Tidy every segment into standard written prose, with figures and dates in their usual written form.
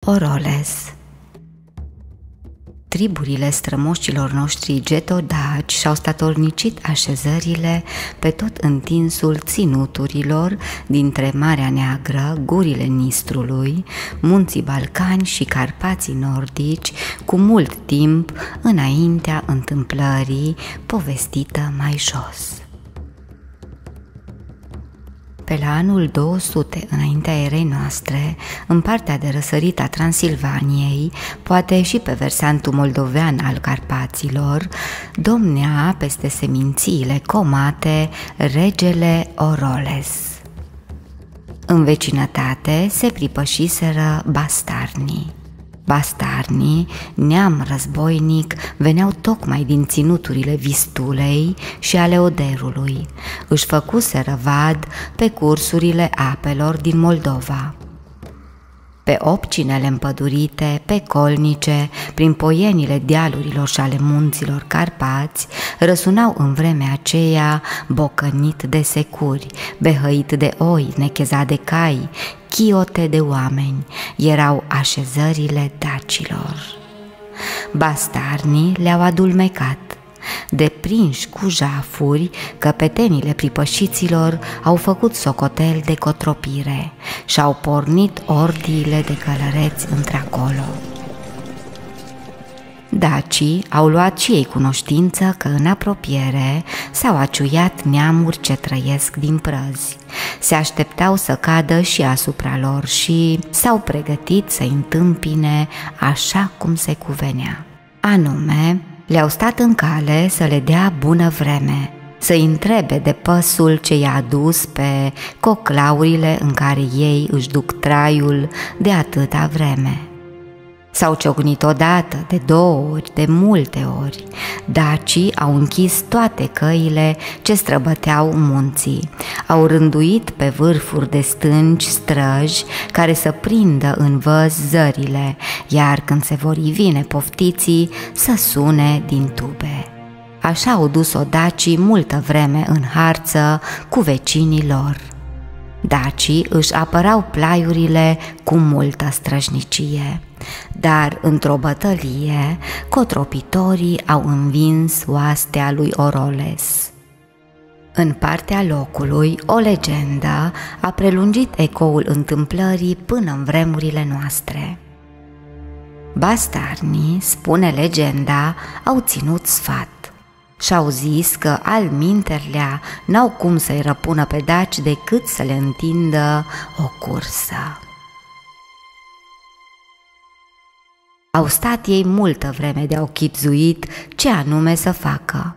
Oroles. Triburile strămoșilor noștri getodaci și-au statornicit așezările pe tot întinsul ținuturilor dintre Marea Neagră, gurile Nistrului, munții Balcani și Carpații nordici, cu mult timp înaintea întâmplării povestită mai jos. Pe la anul 200 înaintea erei noastre, în partea de răsărit a Transilvaniei, poate și pe versantul moldovean al Carpaților, domnea peste semințiile comate regele Oroles. În vecinătate se pripășiseră bastarnii. Bastarnii, neam războinic, veneau tocmai din ținuturile Vistulei și ale Oderului. Își făcuseră vad pe cursurile apelor din Moldova. Pe opcinele împădurite, pe colnice, prin poienile dealurilor și ale munților Carpați, răsunau în vremea aceea bocănit de securi, behăit de oi, nechezat de cai, chiote de oameni, erau așezările dacilor. Bastarnii le-au adulmecat. Deprinși cu jafuri, căpetenile pripășiților au făcut socotel de cotropire și-au pornit ordiile de călăreți într-acolo. Dacii au luat și ei cunoștință că în apropiere s-au aciuiat neamuri ce trăiesc din prăzi. Se așteptau să cadă și asupra lor și s-au pregătit să-i întâmpine așa cum se cuvenea. Anume, le-au stat în cale să le dea bună vreme, să-i întrebe de păsul ce i-a adus pe coclaurile în care ei își duc traiul de atâta vreme. S-au ciocnit odată, de 2 ori, de multe ori. Dacii au închis toate căile ce străbăteau munții. Au rânduit pe vârfuri de stânci străji care să prindă în văz zările, iar când se vor ivi nepoftiții să sune din tube. Așa au dus-o dacii multă vreme în harță cu vecinii lor. Dacii își apărau plaiurile cu multă străjnicie, dar într-o bătălie cotropitorii au învins oastea lui Oroles. În partea locului, o legendă a prelungit ecoul întâmplării până în vremurile noastre. Bastarnii, spune legenda, au ținut sfat și-au zis că alminterlea n-au cum să-i răpună pe daci decât să le întindă o cursă. Au stat ei multă vreme de-au chibzuit ce anume să facă.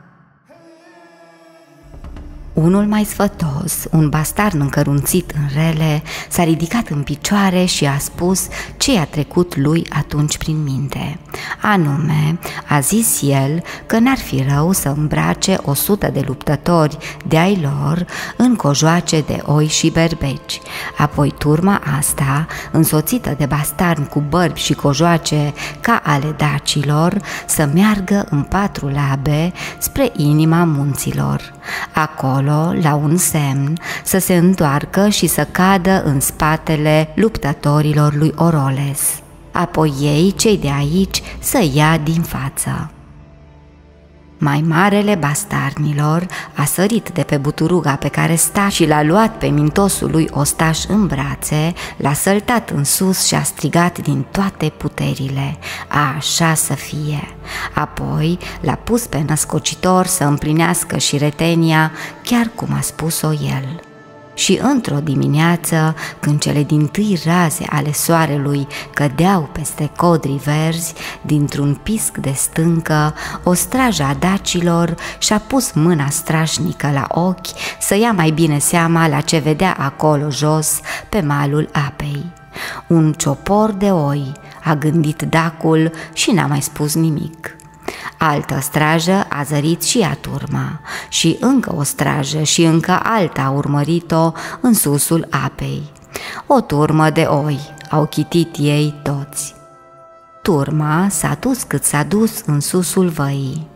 Unul mai sfătos, un bastarn încărunțit în rele, s-a ridicat în picioare și a spus ce i-a trecut lui atunci prin minte. Anume, a zis el că n-ar fi rău să îmbrace 100 de luptători de-ai lor în cojoace de oi și berbeci. Apoi turma asta, însoțită de bastarni cu bărbi și cojoace ca ale dacilor, să meargă în 4 labe spre inima munților. Acolo, la un semn, să se întoarcă și să cadă în spatele luptătorilor lui Oroles. Apoi ei, cei de aici, să ia din față. Mai marele bastarnilor a sărit de pe buturuga pe care sta și l-a luat pe mintosul lui ostaș în brațe, l-a săltat în sus și a strigat din toate puterile: așa să fie! Apoi l-a pus pe născocitor să împlinească și retenia chiar cum a spus-o el. Și într-o dimineață, când cele dintâi raze ale soarelui cădeau peste codrii verzi, dintr-un pisc de stâncă, o strajă a dacilor și-a pus mâna strașnică la ochi să ia mai bine seama la ce vedea acolo jos, pe malul apei. Un ciopor de oi, a gândit dacul și n-a mai spus nimic. Altă strajă a zărit și ea turma și încă o strajă și încă alta a urmărit-o în susul apei. O turmă de oi, au chitit ei toți. Turma s-a dus cât s-a dus în susul văii.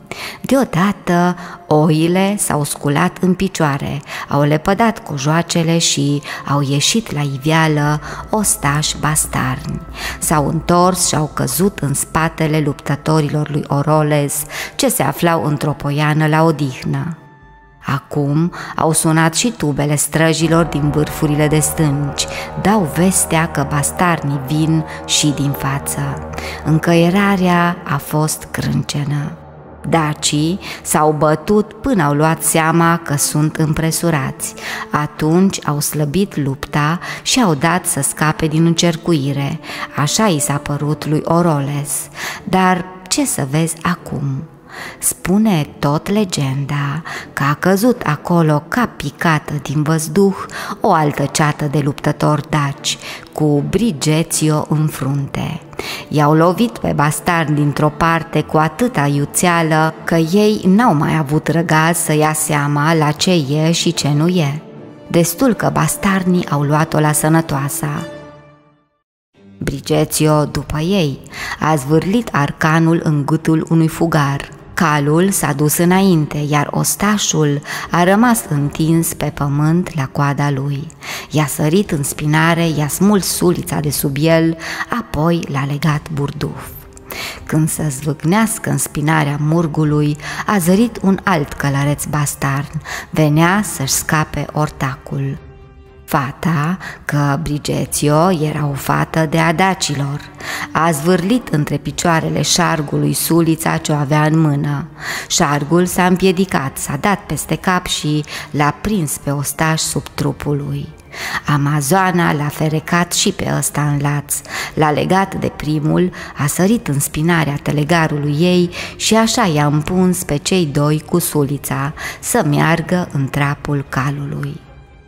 Deodată oile s-au sculat în picioare, au lepădat cojoacele și au ieșit la iveală ostași bastarni. S-au întors și au căzut în spatele luptătorilor lui Oroles, ce se aflau într-o poiană la odihnă. Acum au sunat și tubele străjilor din vârfurile de stânci, dau vestea că bastarnii vin și din față. Încăierarea a fost crâncenă. Dacii s-au bătut până au luat seama că sunt împresurați. Atunci au slăbit lupta și au dat să scape din încercuire. Așa i s-a părut lui Oroles. Dar ce să vezi acum? Spune tot legenda că a căzut acolo ca picată din văzduh o altă ceată de luptători daci, cu Brigetio în frunte. I-au lovit pe bastarni dintr-o parte cu atâta iuțeală că ei n-au mai avut răgaz să ia seama la ce e și ce nu e. Destul că bastarnii au luat-o la sănătoasa. Brigetio, după ei, a zvârlit arcanul în gâtul unui fugar. Calul s-a dus înainte, iar ostașul a rămas întins pe pământ la coada lui. I-a sărit în spinare, i-a smuls sulița de sub el, apoi l-a legat burduf. Când să zvâcnească în spinarea murgului, a zărit un alt călăreț bastarn, venea să-și scape ortacul. Fata, că Brigetio era o fată de adacilor, a zvârlit între picioarele șargului sulița ce o avea în mână. Șargul s-a împiedicat, s-a dat peste cap și l-a prins pe ostaș sub trupul lui. Amazoana l-a ferecat și pe ăsta în laț, l-a legat de primul, a sărit în spinarea tălegarului ei și așa i-a împuns pe cei doi cu sulița să meargă în trapul calului.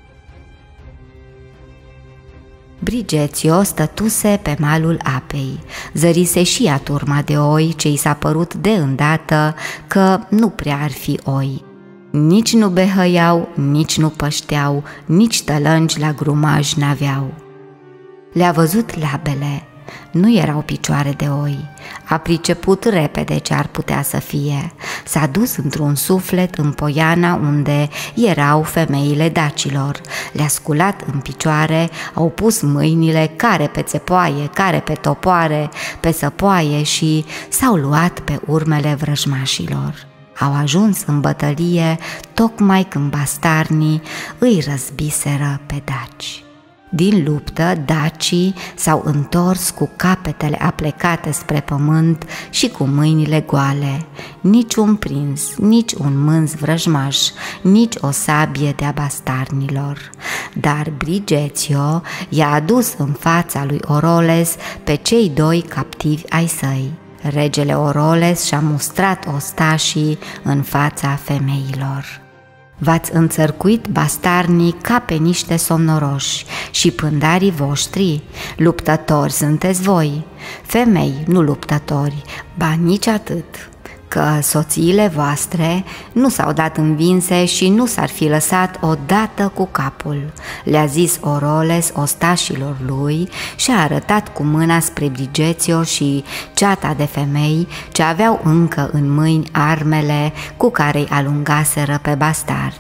Brigetio stătuse pe malul apei, zărise și ea turma de oi ce i s-a părut de îndată că nu prea ar fi oi. Nici nu behăiau, nici nu pășteau, nici tălângi la grumaj n-aveau. Le-a văzut labele, nu erau picioare de oi. A priceput repede ce ar putea să fie. S-a dus într-un suflet în poiana unde erau femeile dacilor. Le-a sculat în picioare, au pus mâinile care pe țepoaie, care pe topoare, pe săpoaie și s-au luat pe urmele vrăjmașilor. Au ajuns în bătălie tocmai când bastarnii îi răzbiseră pe daci. Din luptă, dacii s-au întors cu capetele aplecate spre pământ și cu mâinile goale. Nici un prins, nici un mânz vrăjmaș, nici o sabie de-a bastarnilor. Dar Brigetio i-a adus în fața lui Oroles pe cei doi captivi ai săi. Regele Oroles și-a mustrat ostașii în fața femeilor. V-ați înțărcuit bastarnii ca pe niște somnoroși și pândarii voștri, luptători sunteți voi, femei, nu luptători, ba nici atât, că soțiile voastre nu s-au dat învinse și nu s-ar fi lăsat odată cu capul, le-a zis Oroles ostașilor lui și a arătat cu mâna spre Brigetio și ceata de femei ce aveau încă în mâini armele cu care îi alungaseră pe bastarni.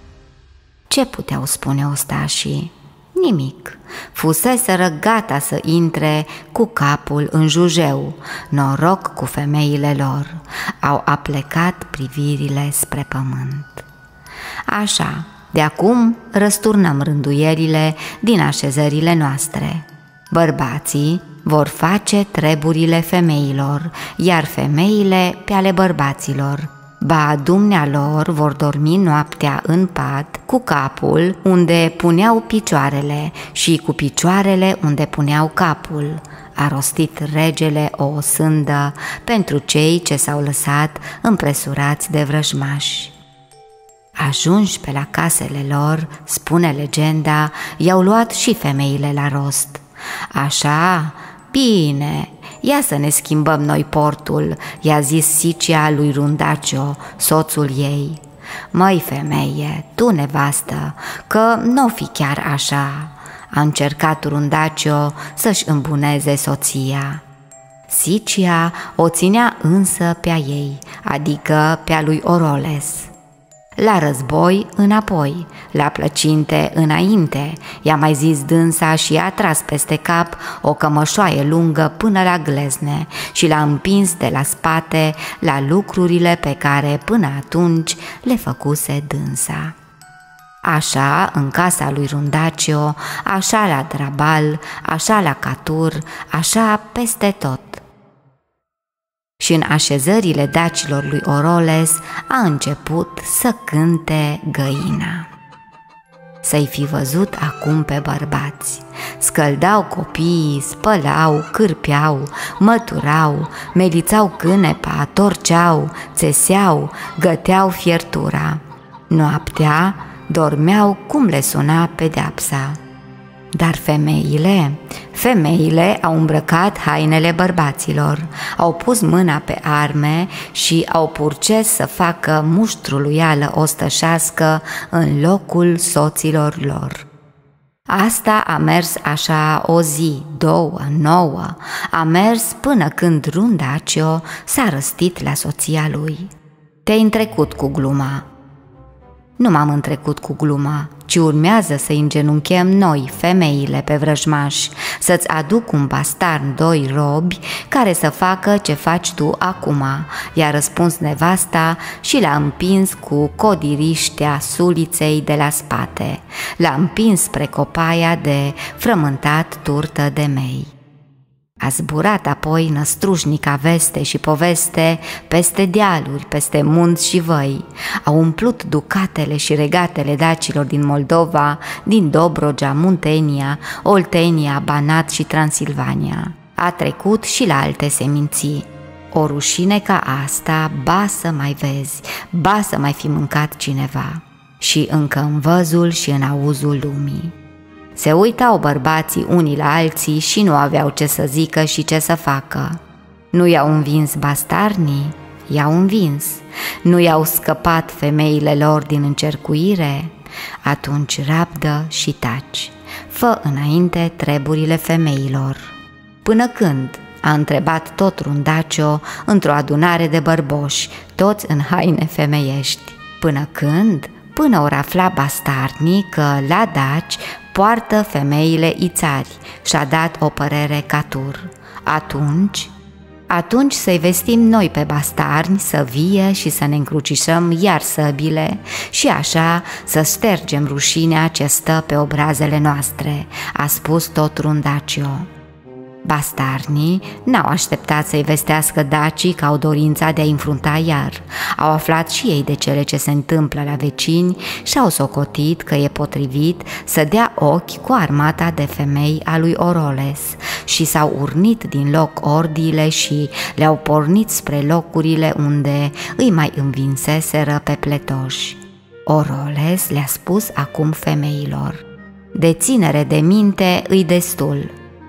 Ce puteau spune ostașii? Nimic. Fuseseră gata să intre cu capul în jujeu, noroc cu femeile lor. Au aplecat privirile spre pământ. Așa, de acum răsturnăm rânduierile din așezările noastre. Bărbații vor face treburile femeilor, iar femeile pe ale bărbaților. Ba, dumnealor vor dormi noaptea în pat cu capul unde puneau picioarele și cu picioarele unde puneau capul. A rostit regele o sândă pentru cei ce s-au lăsat împresurați de vrăjmași. Ajunși pe la casele lor, spune legenda, i-au luat și femeile la rost. Așa, bine, ia să ne schimbăm noi portul, i-a zis Sicia lui Rundacio, soțul ei. Măi, femeie, tu nevastă, că n-o fi chiar așa, a încercat Rundacio să-și îmbuneze soția. Sicia o ținea însă pe a ei, adică pe a lui Oroles. La război înapoi, la plăcinte înainte, i-a mai zis dânsa și i-a tras peste cap o cămășoaie lungă până la glezne și l-a împins de la spate la lucrurile pe care până atunci le făcuse dânsa. Așa în casa lui Rundacio, așa la Drabal, așa la Catur, așa peste tot. Și în așezările dacilor lui Oroles a început să cânte găina. Să-i fi văzut acum pe bărbați. Scăldau copiii, spălau, cârpeau, măturau, melițau cânepa, torceau, țeseau, găteau fiertura. Noaptea dormeau cum le suna pedeapsa. Dar femeile au îmbrăcat hainele bărbaților, au pus mâna pe arme și au purces să facă muștruluială ostășească în locul soților lor. Asta a mers așa o zi, 2, 9, a mers până când Rundacio s-a răstit la soția lui. Te-ai întrecut cu gluma. Nu m-am întrecut cu gluma, ci urmează să îngenunchem noi, femeile, pe vrăjmași, să-ți aduc un bastarn, 2 robi, care să facă ce faci tu acum, i-a răspuns nevasta și l-a împins cu codiriștea suliței de la spate, l-a împins spre copaia de frământat turtă de mei. A zburat apoi năstrușnica veste și poveste peste dealuri, peste munți și văi. Au umplut ducatele și regatele dacilor din Moldova, din Dobrogea, Muntenia, Oltenia, Banat și Transilvania. A trecut și la alte seminții. O rușine ca asta, ba să mai vezi, ba să mai fi mâncat cineva. Și încă în văzul și în auzul lumii. Se uitau bărbații unii la alții și nu aveau ce să zică și ce să facă. Nu i-au învins bastarnii? I-au învins. Nu i-au scăpat femeile lor din încercuire? Atunci rabdă și taci. Fă înainte treburile femeilor. Până când? A întrebat tot Rundacio într-o adunare de bărboși, toți în haine femeiești. Până când? Până ori afla bastarnii că la daci poartă femeile ițari și-a dat o părere Catur. Atunci să-i vestim noi pe bastarni să vie și să ne încrucișăm iar săbile și așa să ștergem rușinea ce stă pe obrazele noastre, a spus tot Rundacio. Bastarnii n-au așteptat să-i vestească dacii că au dorința de a înfrunta iar. Au aflat și ei de cele ce se întâmplă la vecini și au socotit că e potrivit să dea ochi cu armata de femei a lui Oroles și s-au urnit din loc ordiile și le-au pornit spre locurile unde îi mai învinseseră pe pletoși. Oroles le-a spus acum femeilor: de ținere de minte îi destul.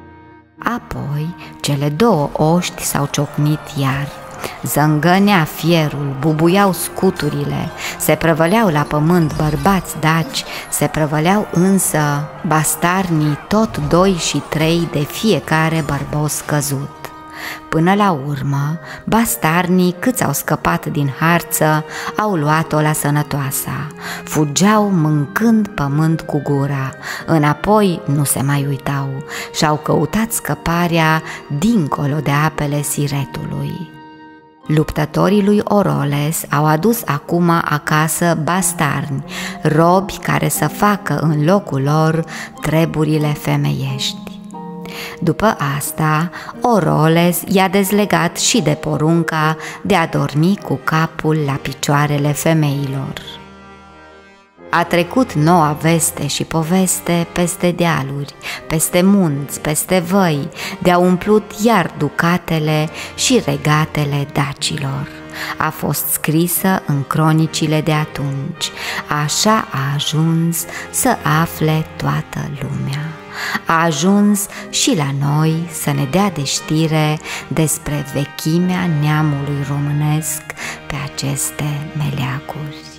Apoi cele 2 oști s-au ciocnit iar. Zângănea fierul, bubuiau scuturile, se prăvăleau la pământ bărbați daci, se prăvăleau însă bastarnii, tot 2 și 3 de fiecare bărbos căzut. Până la urmă, bastarnii câți au scăpat din harță au luat-o la sănătoasa, fugeau mâncând pământ cu gura, înapoi nu se mai uitau și-au căutat scăparea dincolo de apele Siretului. Luptătorii lui Oroles au adus acum acasă bastarni, robi care să facă în locul lor treburile femeiești. După asta, Oroles i-a dezlegat și de porunca de a dormi cu capul la picioarele femeilor. A trecut noua veste și poveste peste dealuri, peste munți, peste văi, de-a umplut iar ducatele și regatele dacilor. A fost scrisă în cronicile de atunci, așa a ajuns să afle toată lumea. A ajuns și la noi să ne dea de știre despre vechimea neamului românesc pe aceste meleaguri.